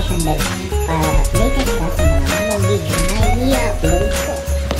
notification bell para updated ka sa mga bagong video na i-upload ko.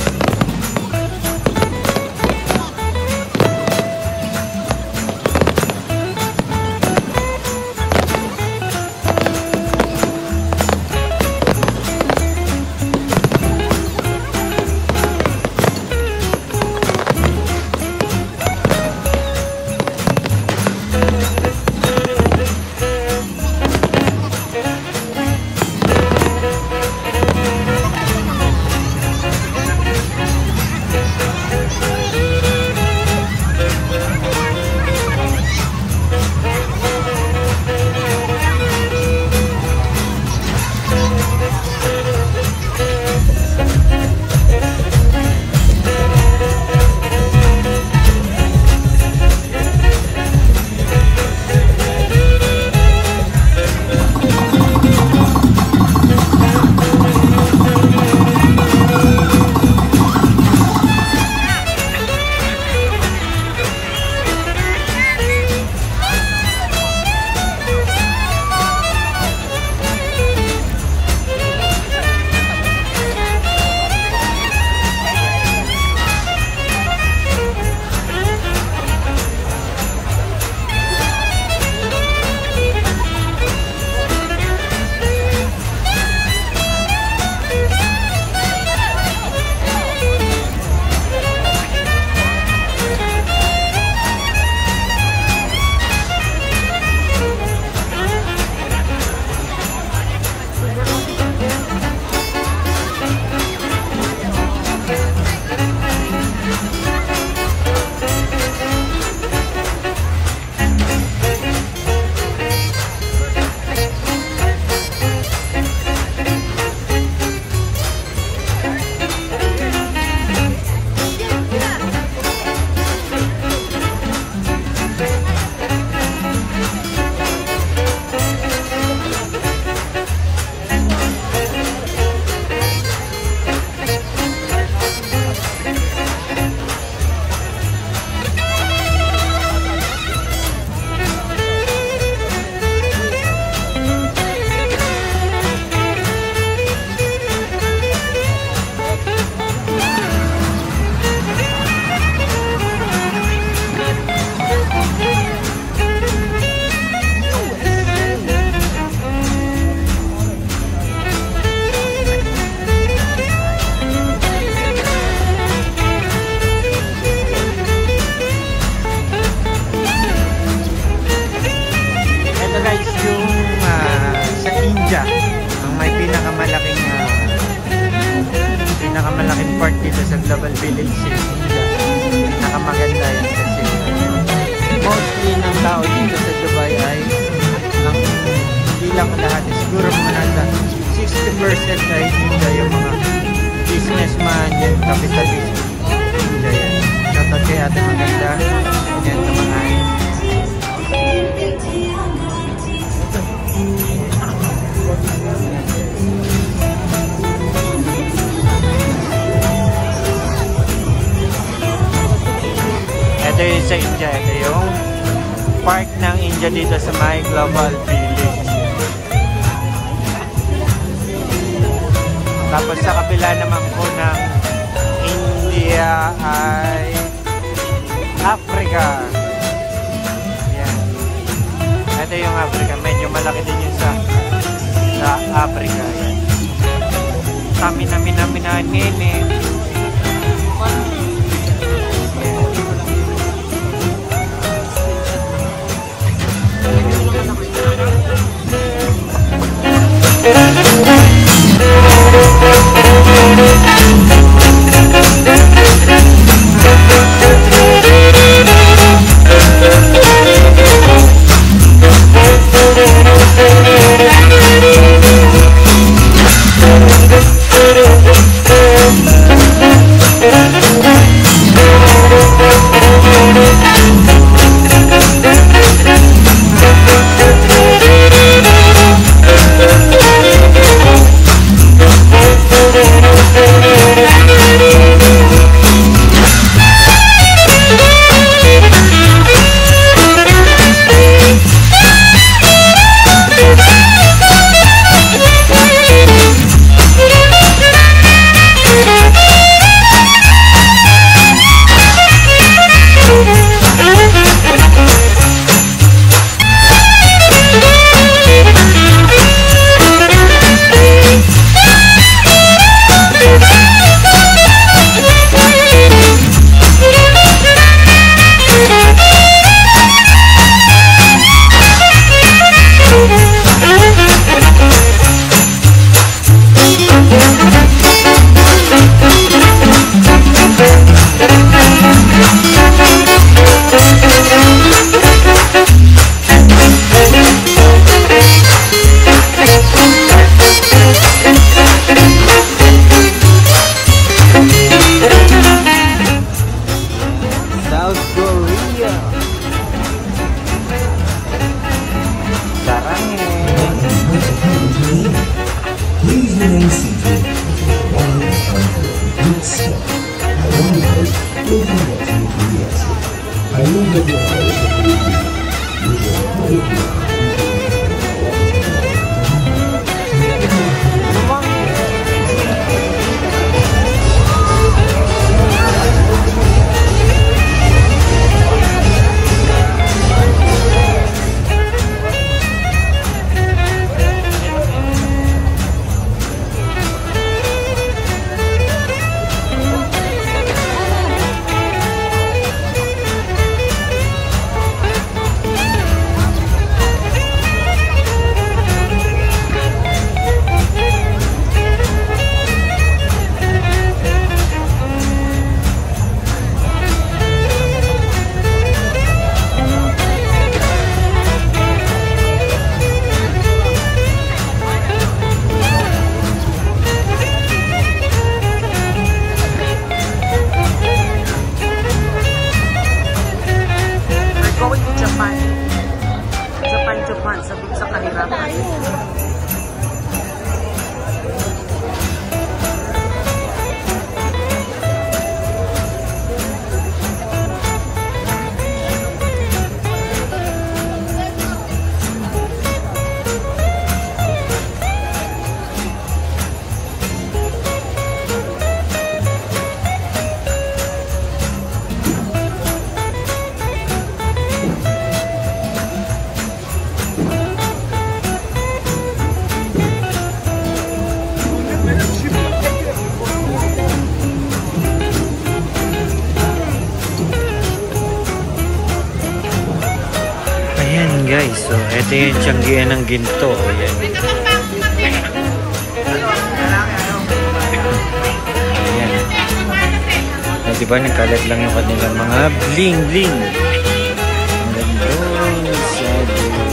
Pinakamalaking park dito sa Global Village pinakamaganda yan kasi mostly ng tao dito sa Dubai ay hindi lang lahat, siguro mga 60% ay India, yung mga businessman yan, capitalist India yan. Shoutout kay ate maganda yan sa mga ito yung sa India, ito yung park ng India dito sa may Global Village. Tapos sa kabila naman po ng India ay Africa. Yan. Ito yung Africa, medyo malaki din yun sa Africa. Yan. Kami namin nini. Japan, sagot sa kahirapan. Ayan guys, so ito yung tiyanggian ng ginto. Ayan. Ayan. So, diba nagkalat lang yung kanilang mga bling bling. Doon sa dulo.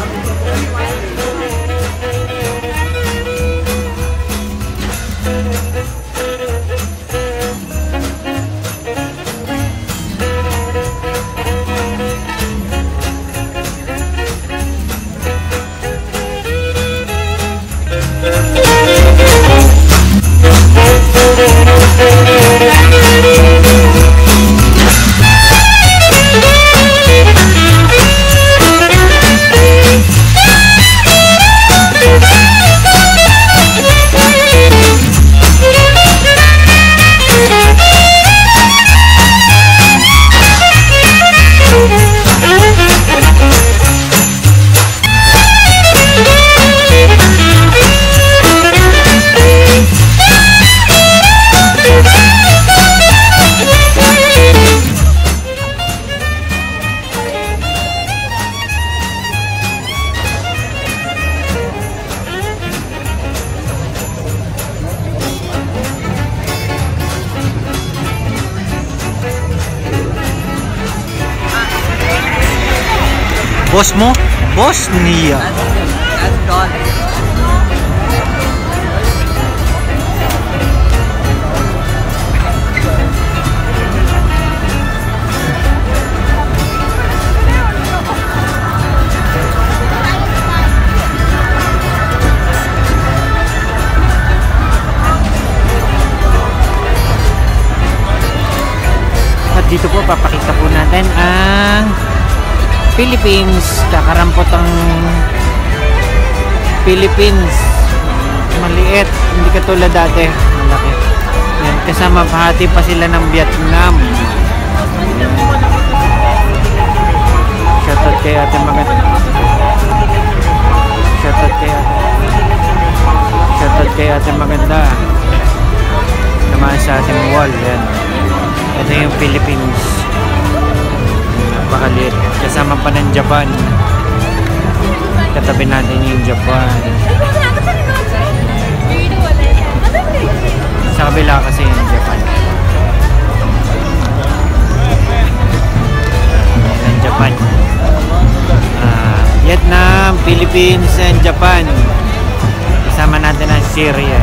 Boss mo? Bosnia. That's gone. At dito po papakita po natin ang Philippines. Kakarampot ang Philippines. Maliit, hindi katulad dati. Malaki. Yan, kasama pahati pa sila ng Vietnam. Shoutout kay Ate Maganda. Shoutout kay Ate. Shoutout kay Ate Maganda. Naman sa ating wall. Yan. Ito yung Philippines. Napakaliit. Kasama pa ng Japan. Katabi natin yung Japan. Sa kabila kasi yung Japan. Yung Japan. Vietnam, Philippines, and Japan. Kasama natin ang Syria.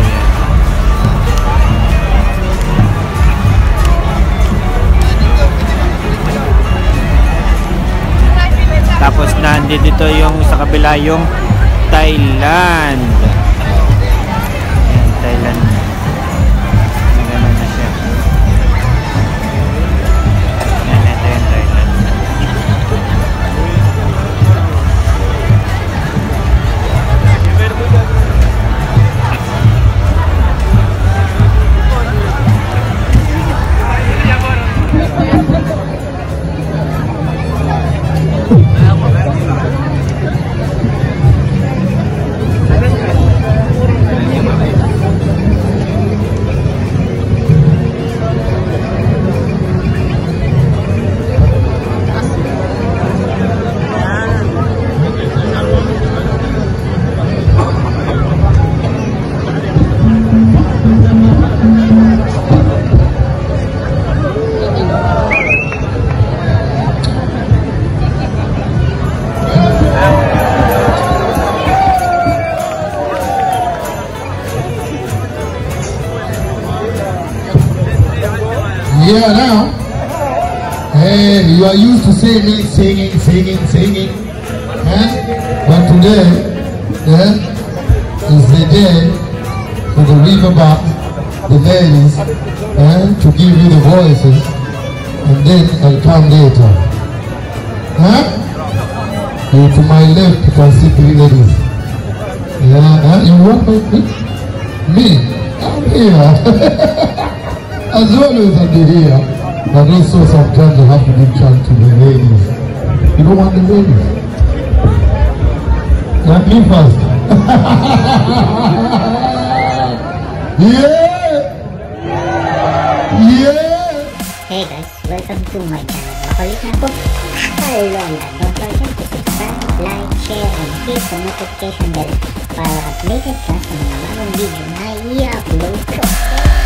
Tapos nandito yung sa kabila yung Thailand. Ayan, Thailand. Ganun na siya. Ayan, ito yung Thailand. Yeah, now. Hey, you are used to singing. But today, is the day for the riverbank, the ladies, to give you the voices, and then I'll come later. You to my left, you can see 3 ladies. Yeah, you want me? I'm here. As always, I'll be here. But also sometimes you have to give chance to the ladies. You don't want the ladies? Not me first. Hey guys, welcome to my channel. Makulit na po. Hello na. Don't forget to subscribe, like, share, and hit the notification bell para updated ka sa mga bagong video na i-upload ko.